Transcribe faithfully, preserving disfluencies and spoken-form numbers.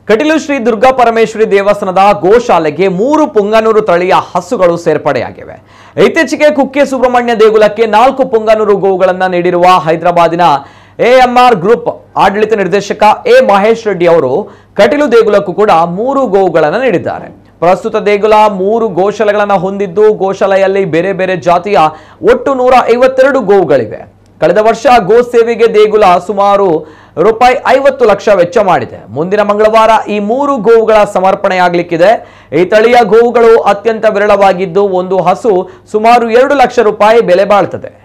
ಕಟೀಲು ಶ್ರೀ ದುರ್ಗಾ ಪರಮೇಶ್ವರಿ ದೇವಸ್ಥಾನದ ಗೋಶಾಲೆಗೆ ಮೂರು ಪುಂಗನೂರು ತಳಿಯ ಹಸುಗಳು ಸೇರ್ಪಡೆಯಾಗಿವೆ. ಇತ್ತೀಚೆಗೆ ಕುಕ್ಕೆ ಸುಬ್ರಹ್ಮಣ್ಯ ದೇಗುಲಕ್ಕೆ ನಾಲ್ಕು ಪುಂಗನೂರು ಗೋವುಗಳನ್ನು ನೀಡಿರುವ ಹೈದರಾಬಾದಿನ ಎಎಂಆರ್ ಗ್ರೂಪ್ ಆಡಳಿತ ನಿರ್ದೇಶಕ ಎ ಮಹೇಶ್ ರೆಡ್ಡಿ ಅವರು ಕಟೀಲು ದೇಗುಲಕ್ಕೂ ಕೂಡ ಮೂರು ಗೋವುಗಳನ್ನು ನೀಡಿದ್ದಾರೆ. ಪ್ರಸ್ತುತ ದೇಗುಲ ಮೂರು ಗೋಶಾಲೆಗಳನ್ನು ಹೊಂದಿದ್ದು ಗೋಶಾಲೆಯಲ್ಲಿ ಬೇರೆ ಬೇರೆ ಜಾತಿಯ ಒಟ್ಟು ನೂರ ಐವತ್ತೆರಡು ಗೋವುಗಳಿವೆ. ಕಳೆದ ವರ್ಷ ಗೋ ಸೇವೆಗೆ ದೇಗುಲ ಸುಮಾರು ರೂಪಾಯಿ ಐವತ್ತು ಲಕ್ಷ ವೆಚ್ಚ ಮಾಡಿದೆ. ಮುಂದಿನ ಮಂಗಳವಾರ ಈ ಮೂರು ಗೋವುಗಳ ಸಮರ್ಪಣೆಯಾಗಲಿಕ್ಕಿದೆ. ಈ ತಳಿಯ ಗೋವುಗಳು ಅತ್ಯಂತ ವಿರಳವಾಗಿದ್ದು ಒಂದು ಹಸು ಸುಮಾರು ಎರಡು ಲಕ್ಷ ರೂಪಾಯಿ ಬೆಲೆ ಬಾಳ್ತದೆ.